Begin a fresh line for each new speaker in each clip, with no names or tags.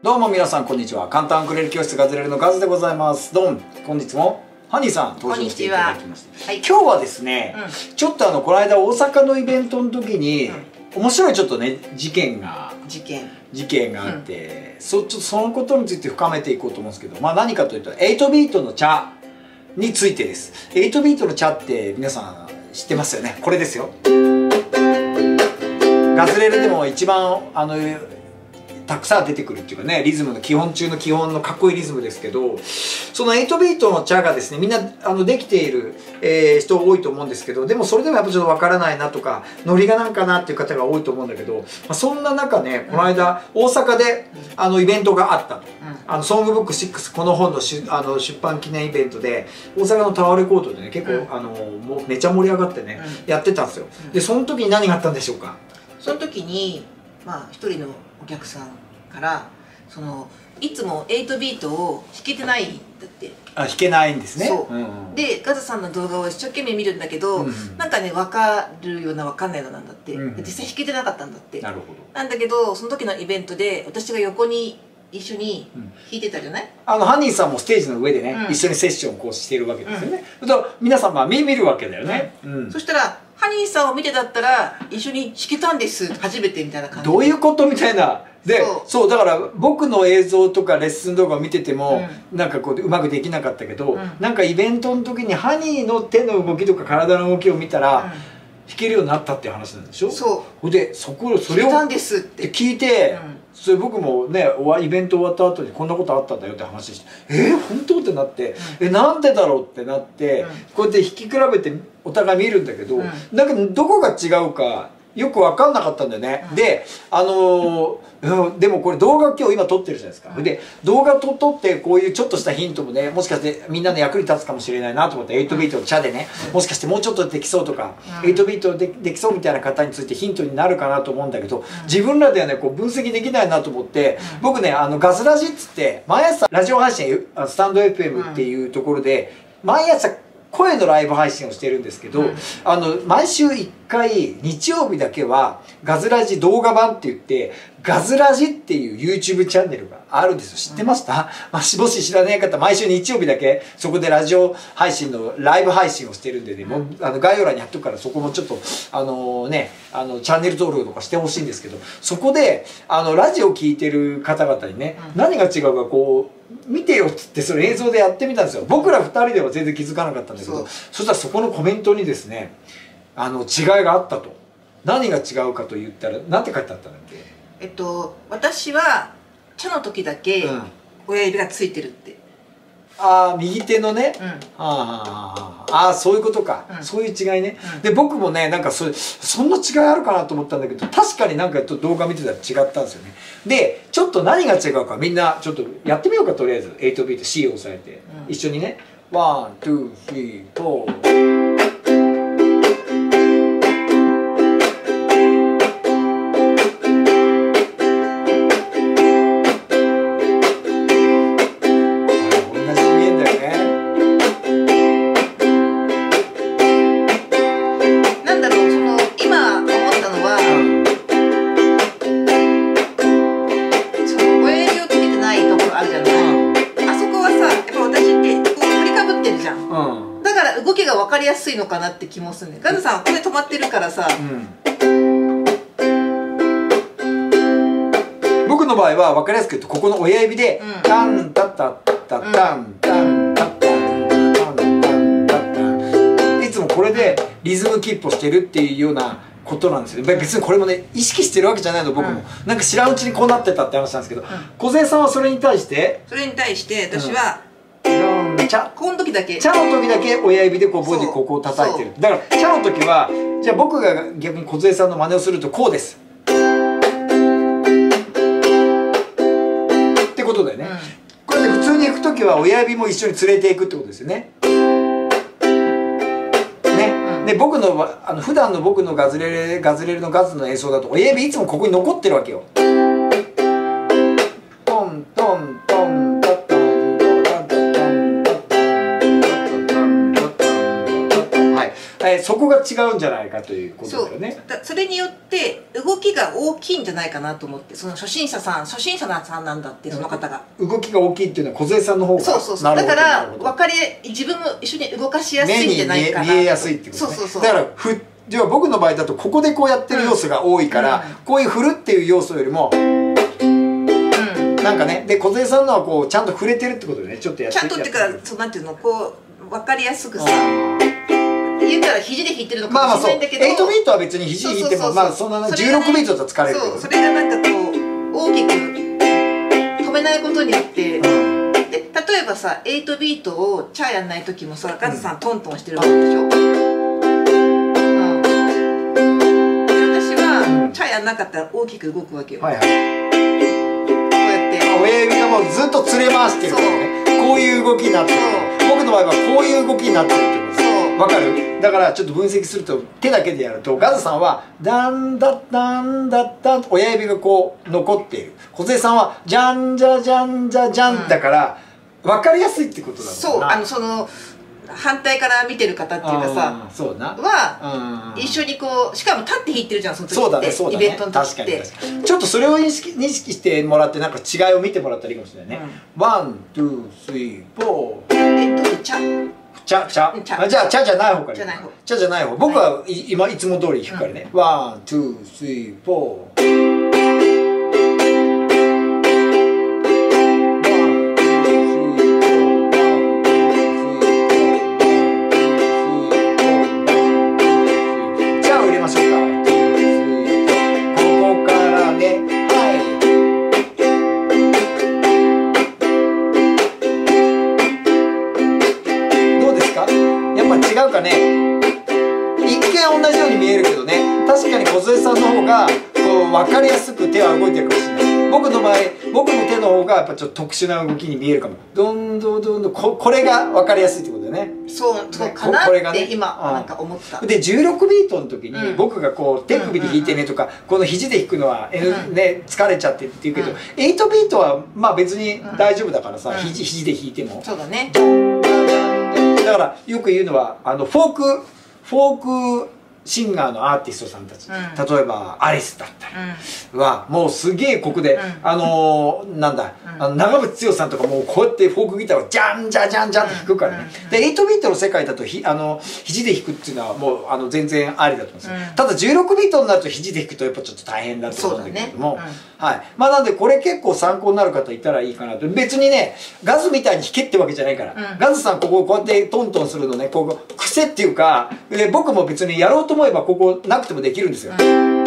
どうも皆さんこんにちは。簡単ウクレレ教室ガズレレのガズでございます。どうも本日もハニーさん登場していただきまして、はい、今日はですね、ちょっとこの間大阪のイベントの時に、面白いちょっとね事件があって、ちょっとそのことについて深めていこうと思うんですけど、まあ何かというと8ビートの茶についてです。8ビートの茶って皆さん知ってますよね。これですよ。ガズレレでも一番たくさん出てくるっていうかね、リズムの基本中の基本のかっこいいリズムですけど、その8ビートの茶がですね、みんなできている、人多いと思うんですけど、でもそれでもやっぱちょっとわからないなとか、ノリがなんかなっていう方が多いと思うんだけど、そんな中ね、この間大阪でイベントがあったと。ソングブック6、この本の出版記念イベントで大阪のタワーレコードでね、結構もうめちゃ盛り上がってね、やってたんですよ。でその時に何があったんでしょうか。
その時に一人のお客さんからいつも8ビートを弾けてないんだって。
弾けないんですね。
でガズさんの動画を一生懸命見るんだけど、なんかね分かるような分かんないのなんだって、実際弾けてなかったんだって。
なるほど。
なんだけどその時のイベントで私が横に一緒に弾いてたじゃない。
ハニーさんもステージの上でね、一緒にセッションをこうしているわけですよね。皆さん見るわけだよね。
そしたらハニーさんを見てだったら一緒に弾けたんです初めてみたいな感じで。
どういうことみたいな。でそうだから僕の映像とかレッスン動画を見てても、なんかこううまくできなかったけど、なんかイベントの時にハニーの手の動きとか体の動きを見たら、弾けるようになったっていう話なんでしょ。そうでそれを聞いて、それ僕もねイベント終わった後にこんなことあったんだよって話して本当ってなって、なんでだろうってなって、こうやって弾き比べてお互い見るんだけど、だけどどこが違うかよく分かんなかったんだよね。ででもこれ動画今撮ってるじゃないですか。で動画撮ってこういうちょっとしたヒントもね、もしかしてみんなの役に立つかもしれないなと思って、8ビートの茶でね、もしかしてもうちょっとできそうとか、8ビートできそうみたいな方についてヒントになるかなと思うんだけど、自分らではねこう分析できないなと思って、僕ねガズラジっつって毎朝ラジオ配信スタンド FM っていうところで毎朝声のライブ配信をしてるんですけど、毎週1回日曜日だけはガズラジ動画版って言ってガズラジっていう YouTube チャンネルがあるんですよ。知ってました？もし知らない方、毎週日曜日だけそこでラジオ配信のライブ配信をしてるんでね、もう概要欄に貼っとくから、そこもちょっとチャンネル登録とかしてほしいんですけど、そこでラジオ聞いてる方々にね、何が違うかこう見てよっつってそれ映像でやってみたんですよ。僕ら2人では全然気づかなかったんだけど、そしたらそこのコメントにですね違いがあったと。何が違うかと言ったら何て書いてあったんだっけ。
私は茶の時だけ親指がついてるって。
右手のね。そういうことか。そういう違いね。で僕もねなんかそんな違いあるかなと思ったんだけど、確かになんか動画見てたら違ったんですよね。でちょっと何が違うかみんなちょっとやってみようか。とりあえず8ビート C を押さえて一緒にね、ワン、ツー、スリー、フォー。
動きが分かりやすいのかなって気もするね。ガズさんこれ止まってるからさ、
僕の場合は分かりやすく言うとここの親指でタンタタタタンタンタンタンタンタンタン、いつもこれでリズムキープをしてるっていうようなことなんですよ。別にこれもね意識してるわけじゃないの僕も、なんか知らんうちにこうなってたって話なんですけど、梢さんはそれに対して
私はこの時だけ
茶の時だけ親指でこうボディここを叩いてる。だから茶の時はじゃあ僕が逆に梢さんの真似をするとこうです。ってことだよね。これで普通に行く時は親指も一緒に連れていくってことですよね。で僕の普段の僕のガズレレのガズの演奏だと親指いつもここに残ってるわけよ。トントントントトントントントントントントントントン。 そこが違うんじゃないかということだよね。
それによって動きが大きいんじゃないかなと思って、その初心者さんなんだって、その方が
動きが大きいっていうのは梢さんの方が、
そうだから自分も一緒に動かしやすいんじゃないかな、
目に見えやすいってことね。だからじゃあ僕の場合だとここでこうやってる要素が多いから、こういう振るっていう要素よりもなんかね、で梢さんのはこうちゃんと触れてるってことでね、ちょっとやって
ちゃんとっていうか、そうなんていうの、こう分かりやすくさ、言うから肘で弾いてるのかもしれないんだけど、
8ビートは別に肘弾いてもまあそんな16ビートだと疲れるけど、
それがなんかこう大きく止めないことによって、で例えばさ8ビートをチャーやんない時もさ、ガズさんトントンしてるわけでしょ。私はチャーやんなかったら大きく動くわけよ。
親指がもうずっと連れ回してるからね、こういう動きになってる。僕の場合はこういう動きになってるってことです。わかる？だからちょっと分析すると、手だけでやるとガズさんはダンダッダンダッダンと親指がこう残っている。梢さんはジャンジャジャンジャジャンだから分かりやすいってことだもんな。
そう、その反対から見てる方っていうかさ、
そうな
は一緒にこう、しかも立って弾いてるじゃん、その時って。
そうだね、そうだね、
イベントの時って。
確かにちょっとそれを認識してもらって、なんか違いを見てもらったらいいかもしれないね。ワン、ツー、スリー、フォー。
チャ
じゃあチャじゃない方から。チャじゃない方。僕はいつも通り弾くからね。ワン、ツー、スリー、フォー。違うかね。一見同じように見えるけどね、確かに梢さんの方がこう分かりやすく手は動いてるかもしれない。僕の手の方がやっぱちょっと特殊な動きに見えるかも。どんどんどんどんこれが分かりやすいってことだよね。
そうかなって今なんか思った。
で16ビートの時に僕がこう手首で弾いてねとか、この肘で弾くのはね疲れちゃってって言うけど、8ビートはまあ別に大丈夫だからさ、肘で弾いても。
そうだね。
だからよく言うのはフォークシンガーのアーティストさんたち、例えばアリスだったりはもうすげえここでなんだ長渕剛さんとかもうこうやってフォークギターをジャンジャジャンジャンって弾くからね。で8ビートの世界だと肘で弾くっていうのはもう全然ありだと思うんですよ。ただ16ビートになると肘で弾くとやっぱちょっと大変だと思うんだけれども、はいまあなんでこれ結構参考になる方いたらいいかなと。別にねガズみたいに弾けってわけじゃないから、ガズさんここうやってトントンするのね、ここ癖っていうか、僕も別にやろうと思えばここなくてもできるんですよ。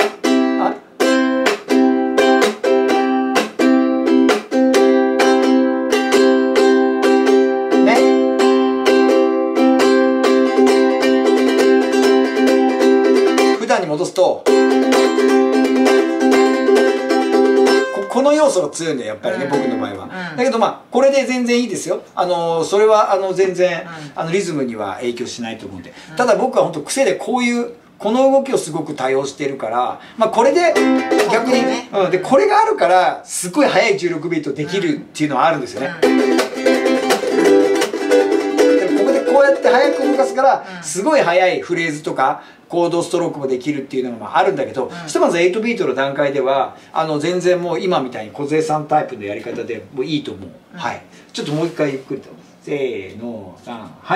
普段に戻すとこの要素が強いんだよやっぱりね、僕の場合は。だけどまあこれで全然いいですよ。それは全然リズムには影響しないと思うんで。ただ僕は本当癖でこの動きをすごく多用してるから、まあこれで逆にでこれがあるからすごい速い16ビートできるっていうのはあるんですよね。ここでこうやって速く動かすからすごい速いフレーズとかコードストロークもできるっていうのがあるんだけど、ひとまず8ビートの段階では全然もう今みたいに梢さんタイプのやり方でもういいと思う。はい、ちょっともう一回ゆっくりとせーの3はい。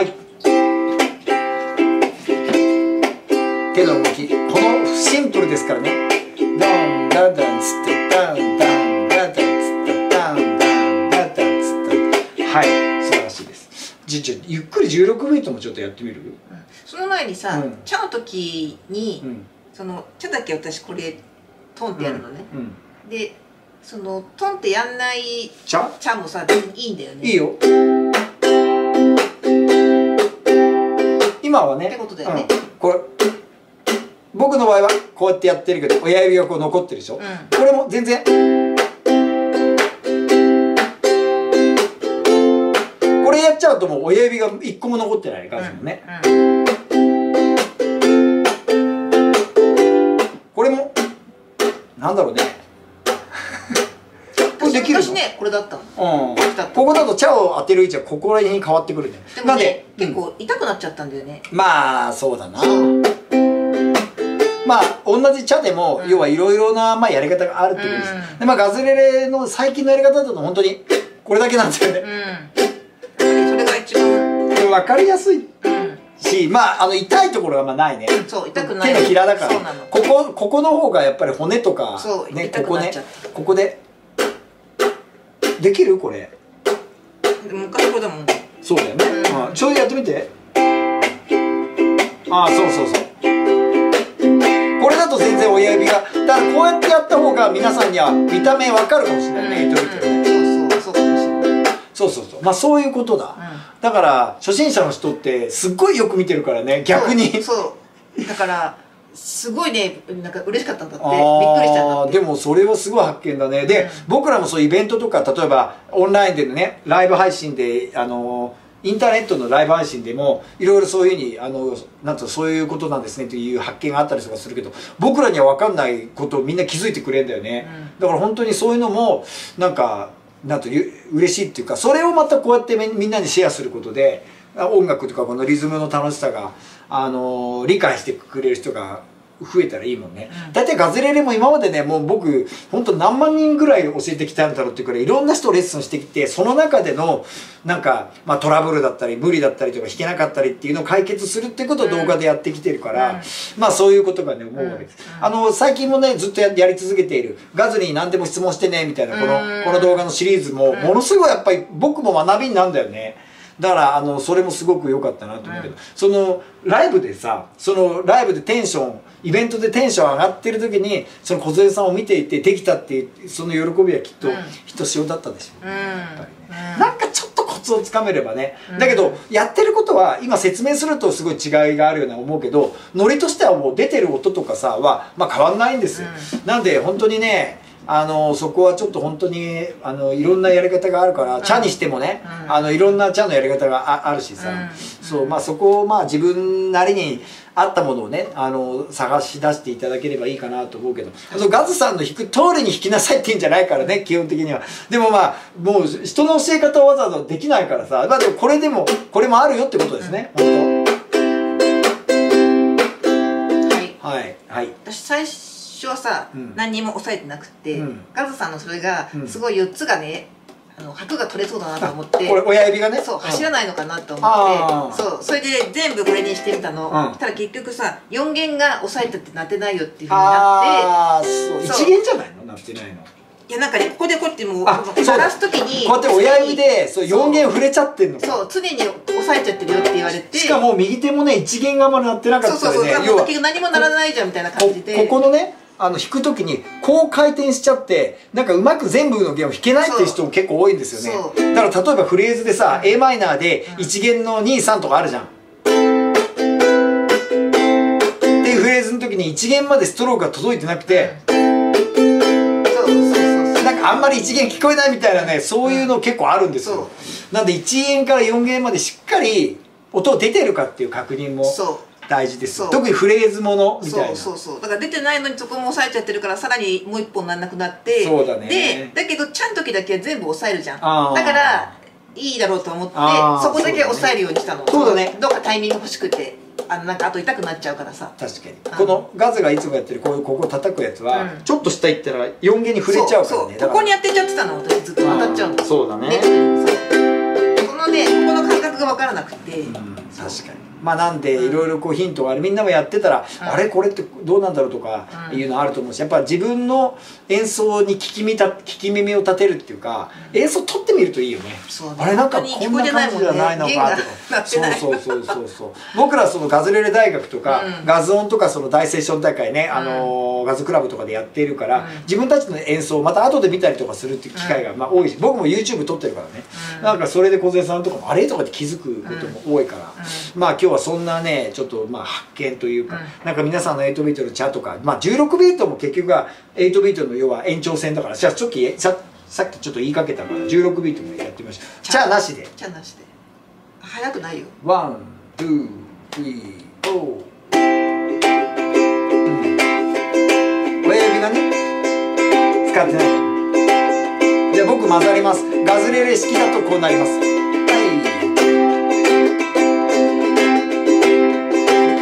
手の動きこのシンプルですからね。ダンダンダンつってダンダンダンダンつってダンダンダンダンつってはい素晴らしいです。じゃゆっくり16ビートもちょっとやってみる？
その前にさ、チャの時に、そのチャだけ私これトンってやるのね。でそのトンってやんないチャもさ別にいいんだよね。
いいよ。今はね。
ってことだよね。
これ僕の場合はこうやってやってるけど親指がこう残ってるでしょ。これも全然これやっちゃうともう親指が1個も残ってない感じもね。これもなんだろうね。 できるの？
昔ねこれだったの。
ここだと茶を当てる位置はここら辺に変わってくるね。
なんで結構痛くなっちゃったんだよね。
まあそうだな。まあ同じ茶でも要はいろいろなやり方があるってことです。でガズレレの最近のやり方だと本当にこれだけなんですよね。
それが一番
分かりやすいし、痛いところがないね。
そう、痛くない。
手のひらだから。ここの方がやっぱり骨とかね、ここでできるこれ。
昔これだもん。
そうだよね。ちょいやってみて。ああ、そうそうそう。これだと全然親指が、だからこうやってやった方が皆さんには見た目わかるかもしれないね。そうそうそう。そういうことだ。だから初心者の人ってすっごいよく見てるからね、逆に。
そうだからすごいね、なんか嬉しかったんだって、びっくりしちゃったって。
でもそれはすごい発見だね。で、僕らもそうイベントとか、例えばオンラインでのねライブ配信でインターネットのライブ配信でもいろいろそういうふうになんとそういうことなんですねという発見があったりとかするけど、僕らには分かんないことをみんな気づいてくれるんだよね。だから本当にそういうのもなんと嬉しいっていうか、それをまたこうやってみんなにシェアすることで音楽とかこのリズムの楽しさが理解してくれる人が増えたらいいもんね。大体ガズレレも今までね、もう僕本当何万人ぐらい教えてきたんだろうっていうくらいいろんな人をレッスンしてきて、その中でのトラブルだったり無理だったりとか弾けなかったりっていうのを解決するっていうことを動画でやってきてるから、そういうことがね思うわけです。最近もねずっとやり続けているガズに何でも質問してねみたいなこの動画のシリーズもものすごいやっぱり僕も学びになるんだよね。だからそれもすごく良かったなと思うけど、そのライブでさ、ライブでイベントでテンション上がってる時にその梢さんを見ていてできたっていうその喜びはきっとひとしおだったでしょう、やっぱりね。なんかちょっとコツをつかめればね、だけどやってることは今説明するとすごい違いがあるような思うけど、ノリとしてはもう出てる音とかさは変わんないんですよ。なんで本当にね、そこはちょっと本当にいろんなやり方があるから、茶にしてもね、いろんな茶のやり方があるしさ、そこを自分なりに合ったものをね探し出していただければいいかなと思うけど、ガズさんの弾く通りに弾きなさいって言うんじゃないからね、基本的には。でももう人の教え方をわざわざできないからさ、でもこれもあるよってことですね、本当。はいはい。
私最初はさ、何にも抑えてなくて、ガズさんのそれがすごい4つがね、拍が取れそうだなと思って、
これ親指がね、
そう走らないのかなと思って、それで全部これにしてみたの。ただ結局さ、4弦が押さえてってなってないよっていうふうになって、
1弦じゃないの、なってないの。
いやなんかね、ここでこうやってもう鳴らす時に
こうやって親指で4弦触れちゃってんの。
そう、常に押さえちゃってるよって言われて、
しかも右手もね1弦が鳴ってなかったらね、
要は何も鳴らないじゃんみたいな感じで、
ここのね弾く時にこう回転しちゃってなんかうまく全部の弦を弾けないっていう人も結構多いんですよね。だから例えばフレーズでさ、a マイナーで1弦の2、3とかあるじゃんっていうフレーズの時に1弦までストロークが届いてなくて、なんかあんまり1弦聞こえないみたいなね、そういうの結構あるんですよ。なんで1弦から4弦までしっかり音出てるかっていう確認も大事です。特にフレーズものみたいな。
そうだから出てないのにそこも押さえちゃってるから、さらにもう一本なんなくなって、
そうだね。
でだけどちゃん時だけは全部押さえるじゃん。だからいいだろうと思ってそこだけ押さえるようにしたの。
そうだね。
どっかタイミング欲しくて、なんかあと痛くなっちゃうからさ。
確かにこのガズがいつもやってるここ叩くやつはちょっと下行ったら4弦に触れちゃうからね。
ここに当てちゃってたの、私ずっと当たっちゃうの。
そうだね。
このね、ここの感覚が分からなくて、
確かに。なんでいろいろヒントがある、みんなもやってたらあれこれってどうなんだろうとかいうのあると思うし、やっぱ自分の演奏に聞き耳を立てるっていうか、演奏取ってみるといいよね。あれなんかこんな感じじゃないのかとか。そう僕らそのガズレレ大学とかガズ音とかその大セッション大会ね、ガズクラブとかでやっているから、自分たちの演奏をまた後で見たりとかするっていう機会が多いし、僕も YouTube 撮ってるからね、なんかそれで梢さんとかもあれとかって気づくことも多いから、今日はそんなねちょっと発見というか、なんか皆さんの8ビートの茶とか、16ビートも結局は8ビートの要は延長線だから、じゃあさっきちょっと言いかけたから16ビートもやってみました。茶なしで。
茶なしで。早くないよ。
ワン、ツー、スリー、フォー。親指がね使ってない。じゃあ僕混ざります。ガズレレ式だとこうなります。はい、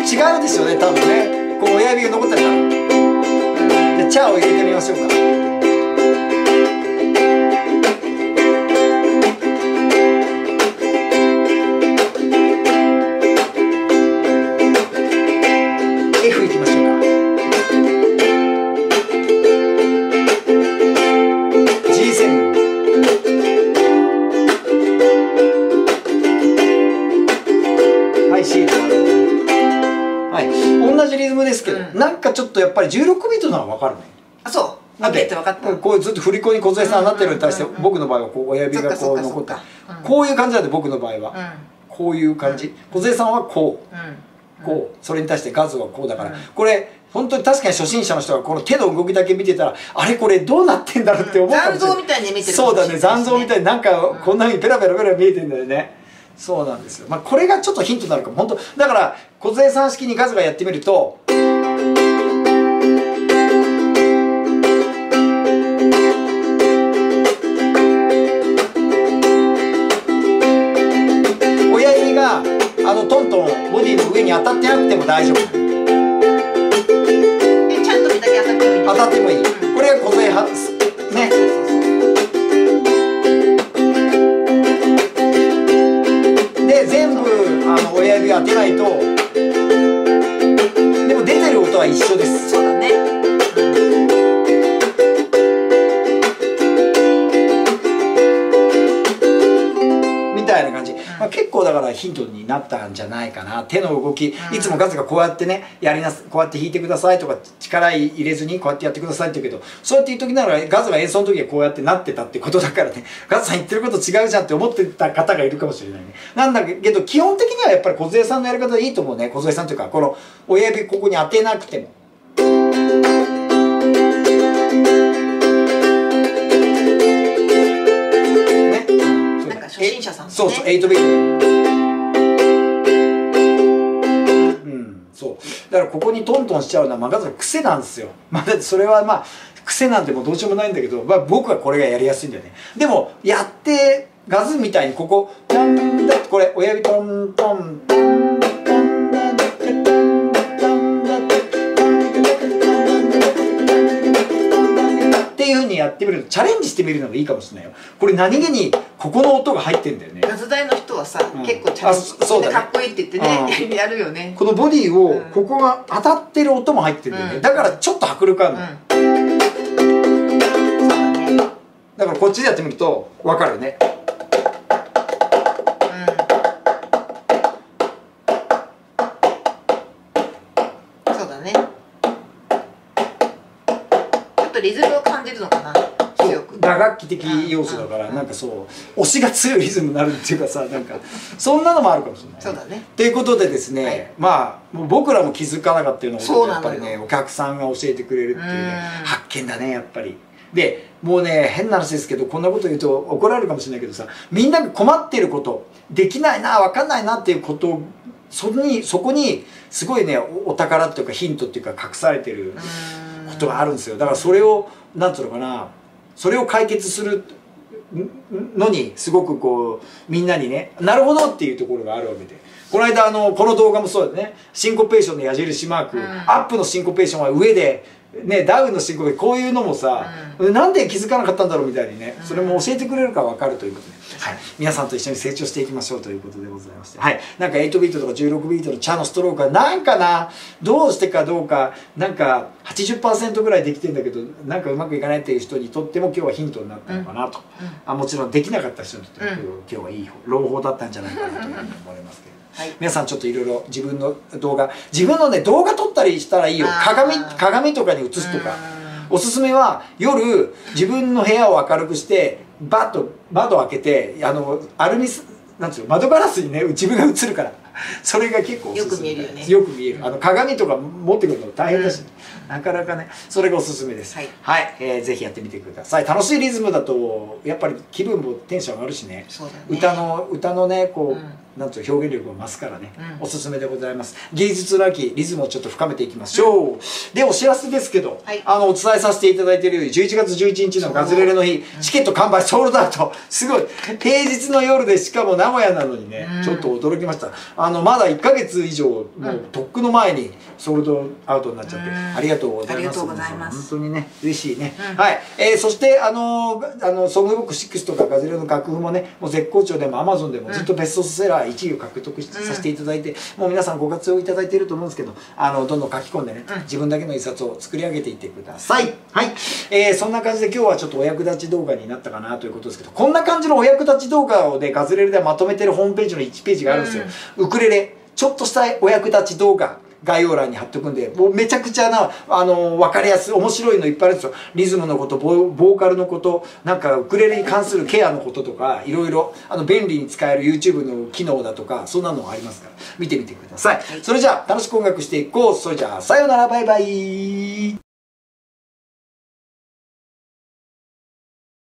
違うでしょうね、多分ね。こう親指が残ってるから。じゃあチャを入れてみましょうか。F いきましょうか。G7。はい、C と。はい、同じリズムですけど、なんかちょっとやっぱり16ビートなのは分かるね。
あ、そう。なんで分かった。
こうずっと振り子に梢さんになってるのに対して、僕の場合はこう親指がこう残った。こういう感じなんで、僕の場合は。こういう感じ。梢さんはこう。こう。それに対してガズはこうだから。これ、本当に確かに初心者の人がこの手の動きだけ見てたら、あれこれどうなってんだろうって思うかもしれない。
残像みたいに見てる。
そうだね、残像みたいになんかこんなふうにペラペラペラ見えてんだよね。そうなんですよ。まあこれがちょっとヒントになるかも。本当だから梢さん式にガズがやってみると、親指がトントンボディの上に当たってなくても大丈夫。
ちゃんとだけ当たってもいい。
当たってもいい。これが梢派ね。で全部親指当てないと、でも出てる音は一緒です。
そうだね。
みたいな感じ。まあ、結構だからヒントになったんじゃないかな。手の動き、いつもガズがこうやってねこうやって弾いてくださいとか、力入れずにこうやってやってくださいって言うけど、そうやって言う時ならガズが演奏の時はこうやってなってたってことだからね、ガズさん言ってること違うじゃんって思ってた方がいるかもしれないね。なんだけど基本的にはやっぱり梢さんのやり方でいいと思うね。梢さんというかこの親指ここに当てなくても。
初心者さん、ね、
そうそう、8ビート。うん、そう。だからここにトントンしちゃうのはまあガズの癖なんですよ。まあだってそれはまあ癖なんてもうどうしようもないんだけど、まあ僕はこれがやりやすいんだよね。でもやってガズみたいにここタンだってこれ親指トントントントンだってっていう風にやってみると、チャレンジしてみるのがいいかもしれないよ。これ何気にここの音が入ってんだよね。
ガズ台の人はさ、結構チャレンジしてかっこいいって言ってね、やるよね。
このボディをここが当たってる音も入ってるんだよね。だからちょっと迫力あるの。だからこっちでやってみると分かるね。
そうだね。ちょっとリズムを感じるのかな。
打楽器的要素だから、なんかそう押しが強いリズムになるっていうかさ、なんかそんなのもあるかもしれない。
そうだね。
ということでですね、まあ僕らも気づかなかったようなことをやっぱりね、お客さんが教えてくれるっていうね、発見だねやっぱり。でもうね、変な話ですけど、こんなこと言うと怒られるかもしれないけどさ、みんなが困っていること、できないな、分かんないなっていうこと、そこにすごいね、お宝っていうかヒントっていうか隠されてることがあるんですよ。だからそれをなんていうのかな、それを解決するのにすごくこうみんなにね、なるほどっていうところがあるわけで、この間この動画もそうだね、シンコペーションの矢印マーク、アップのシンコペーションは上でね、ダウンのシンコペーション、こういうのもさ、なんで気づかなかったんだろうみたいにね、それも教えてくれるか分かるということで、はい、皆さんと一緒に成長していきましょうということでございまして、はい、なんか8ビートとか16ビートのチャのストロークはなんかな、どうしてかどうか、なんか 80% ぐらいできてんだけど、なんかうまくいかないっていう人にとっても今日はヒントになったのかなと、もちろんできなかった人にとっても今日はいい朗報だったんじゃないかなというふうに思いますけど。はい、皆さんちょっといろいろ自分の動画、自分のね動画撮ったりしたらいいよ。鏡とかに映すとか。おすすめは夜自分の部屋を明るくしてバッと窓開けてアルミなんていうの、窓ガラスにね自分が映るから、それが結構おすすめ。よく見えるよね。よく見える。鏡とか持ってくるの大変だし、 なかなかね、それがおすすめです。はい、ぜひやってみてください。楽しいリズムだとやっぱり気分もテンション上がるしね、歌のねこう、なんと表現力が増すからね、おすすめでございます。芸術の秋リズムをちょっと深めていきましょう。で、お知らせですけど、お伝えさせていただいているように11月11日のガズレレの日、チケット完売ソールドアウト。すごい平日の夜で、しかも名古屋なのにね、ちょっと驚きました。まだ1ヶ月以上もうとっくの前にソールドアウトになっちゃって、ありがとうございます。本当にね嬉しいね。はい、そしてソングブック6とかガズレレの楽譜もね、もう絶好調でも Amazon でもずっとベストセラー1位を獲得させていただいて、もう皆さんご活用いただいていると思うんですけど、どんどん書き込んでね、自分だけの一冊を作り上げていってください。はい、そんな感じで今日はちょっとお役立ち動画になったかなということですけど、こんな感じのお役立ち動画をねガズレレでまとめてるホームページの1ページがあるんですよ。ウクレレちょっとしたお役立ち動画概要欄に貼っておくんで、もうめちゃくちゃな分かりやすい面白いのいっぱいあるんですよ。リズムのこと、ボーカルのこと、なんかウクレレに関するケアのこととか、いろいろ便利に使える YouTube の機能だとか、そんなのがありますから見てみてください。それじゃあ楽しく音楽していこう。それじゃあさようなら、バイバイ。